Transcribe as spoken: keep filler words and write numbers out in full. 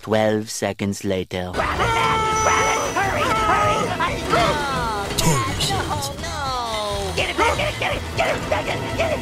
Twelve seconds later. Grab it, Dad! Grab it! Hurry! Hurry! Oh, no, no. Get it, Dad! Get it! Get it! Get it! Get it! Get it!